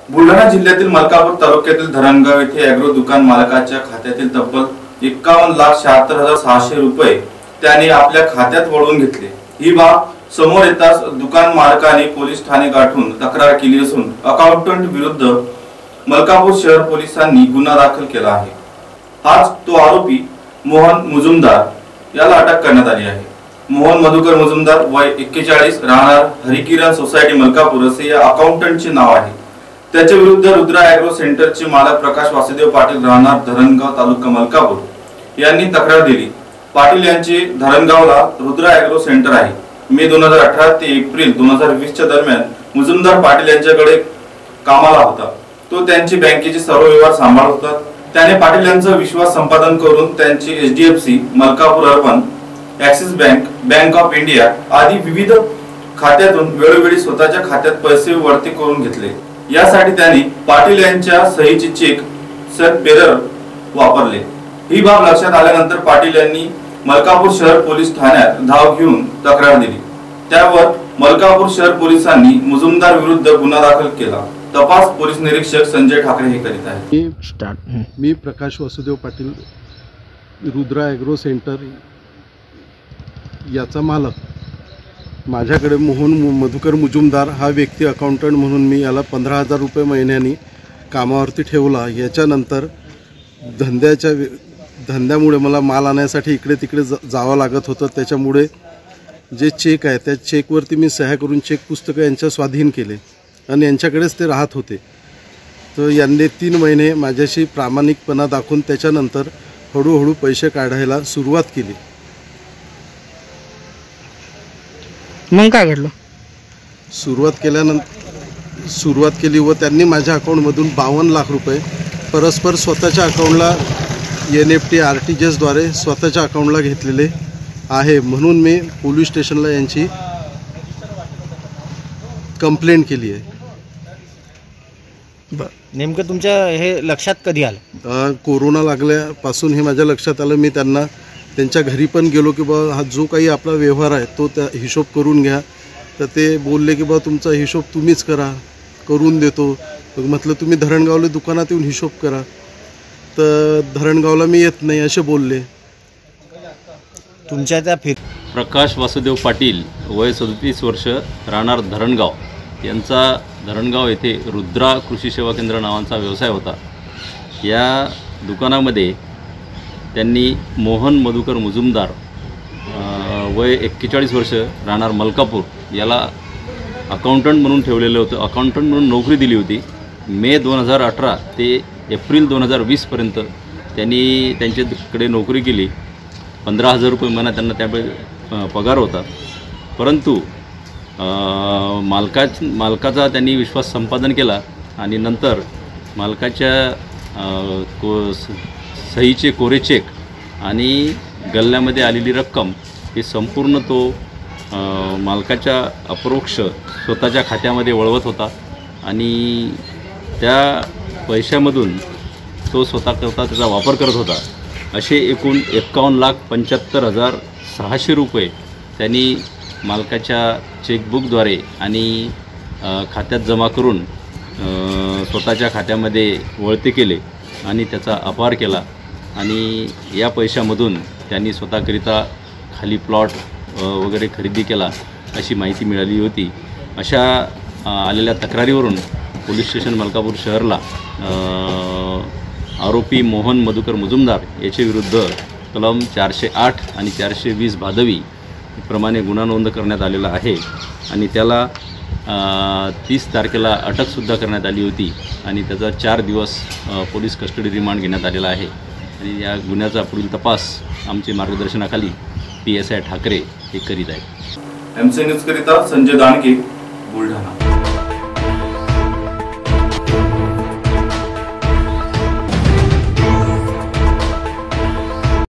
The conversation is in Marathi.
बुलढाणा जिल्ह्यातील मलकापूर तालुक्यातील धरणगाव येथे ॲग्रो दुकान मालकाच्या खात्यातील तब्बल 51,76,600 रुपये त्याने आपल्या खात्यात वळवून घेतले। ही बाब समोर येताच दुकान मालकाने पोलीस ठाणे गाठून तक्रार केली असून अकाउंटंट विरुद्ध मलकापूर शहर पोलिसांनी गुन्हा दाखल केला आहे। आज तो आरोपी मोहन मुजुमदार याला अटक करण्यात आली आहे। मोहन मधुकर मुजुमदार वय 41 राहणार हरिकिरण सोसायटी मलकापूर असे या अकाउंटंटचे नाव आहे। त्याच्या विरुद्ध रुद्रा ॲग्रो सेंटरचे मालक प्रकाश वासुदेव पाटील राहणार धरणगाव तालुका मलकापूर यांनी तक्रार दिली। पाटील यांचे धरणगावला रुद्रा ॲग्रो सेंटर आहे। मे 2018 ते एप्रिल 2020 च्या दरम्यान मुजुमदार पाटील यांच्याकडे कामाला होता। तो त्यांची बँकेचे सर्व व्यवहार सांभाळत होता। त्याने पाटील यांचा विश्वास संपादन करून त्यांची HDFC Malkapur urban, Axis bank, bank of India आदी विविध खात्यातून वेळोवेळी स्वतःच्या खात्यात पैसे वळते करून घेतले। यासाठी त्यांनी पाटील यांच्या सहीचे चेक सेट बेरर वापरले। ही बाब लक्षात आल्यानंतर पाटील यांनी मलकापूर शहर पोलीस ठाण्यात धाव घेऊन तक्रार दिली। त्यावर मलकापूर शहर पोलिसांनी मुजुमदार विरुद्ध गुन्हा दाखल केला। तपास पोलीस निरीक्षक संजय ठाकरे हे करीत आहेत। मी प्रकाश वासुदेव पाटील, रुद्रा ॲग्रो सेंटर याचा मालक। माझ्याकडे मोहन मधुकर मुजुमदार हा व्यक्ती अकाउंटंट म्हणून मी याला 15,000 रुपये महिन्यानी कामावरती ठेवला। याच्यानंतर धंद्यामुळे मला माल आणायसाठी इकडे तिकडे जावं लागत होतं। त्याच्यामुळे जे चेक आहे त्या चेकवरती मी सह्या करून चेक पुस्तकं यांच्या स्वाधीन केले आणि यांच्याकडेच ते राहत होते। तर यांनी 3 महिने माझ्याशी प्रामाणिकपणा दाखवून त्याच्यानंतर हळूहळू पैसे काढायला सुरुवात केली। मग काय घडलं? सुरुवात केली व त्यांनी माझ्या अकाउंटमधून 52 लाख रुपये परस्पर स्वतःच्या अकाउंटला NFT RTGS द्वारे स्वतःच्या अकाउंटला घेतलेले आहे। म्हणून मी पोलीस स्टेशनला यांची कंप्लेंट केली आहे। नेमकं तुमच्या हे लक्षात कधी आलं? कोरोना लागल्यापासून हे माझ्या लक्षात आलं। मी त्यांच्या घरी पण गेलो की बा हा जो काही आपला व्यवहार आहे तो त्या हिशोब करून घ्या। तर ते बोलले की बा तुमचा हिशोब तुम्हीच करून देतो। म्हटलं तुम्ही धरणगावला दुकानात येऊन हिशोब करा। तर धरणगावला मी येत नाही असे बोलले। तुमच्या त्या प्रकाश वासुदेव पाटील वय 37 वर्ष राहणार धरणगाव यांचा धरणगाव येथे रुद्रा कृषी सेवा केंद्र नावाचा व्यवसाय होता। या दुकानामध्ये त्यांनी मोहन मधुकर मुजुमदार वय 41 वर्ष राहणार मलकापूर याला अकाउंटंट म्हणून ठेवलेलं होतं। अकाउंटंट म्हणून नोकरी दिली होती। मे 2018 ते एप्रिल 2020 पर्यंत त्यांनी त्यांच्याकडे नोकरी केली। 15,000 रुपये महिना त्यांना त्यावेळी पगार होता। परंतु मालकाचा त्यांनी विश्वास संपादन केला आणि नंतर मालकाच्या सहीचे कोरे चेक आणि गल्ल्यामध्ये आलेली रक्कम हे संपूर्ण तो मालकाच्या अपरोक्ष स्वतःच्या खात्यामध्ये वळवत होता आणि त्या पैशामधून तो स्वतःकरता त्याचा वापर करत होता। असे एकूण 51,75,600 रुपये त्यांनी मालकाच्या चेकबुकद्वारे आणि खात्यात जमा करून स्वतःच्या खात्यामध्ये वळते केले आणि त्याचा अपहार केला। आणि या पैशामधून त्यांनी स्वतःकरिता खाली प्लॉट वगैरे खरेदी केला अशी माहिती मिळाली होती। अशा आलेल्या तक्रारीवरून पोलीस स्टेशन मलकापूर शहरला आरोपी मोहन मधुकर मुजुमदार याच्या विरुद्ध कलम 408 आणि 420 भादवी प्रमाणे गुन्हा नोंद करण्यात आलेला आहे आणि त्याला 30 तारखेला अटकसुद्धा करण्यात आली होती आणि त्याचा 4 दिवस पोलीस कस्टडी रिमांड घेण्यात आलेला आहे। आणि या गुन्ह्याचा पुढील तपास आमचे मार्गदर्शनाखाली PSI ठाकरे हे करीत आहेत। MC न्यूज करिता संजय दाणके, बुलढाणा।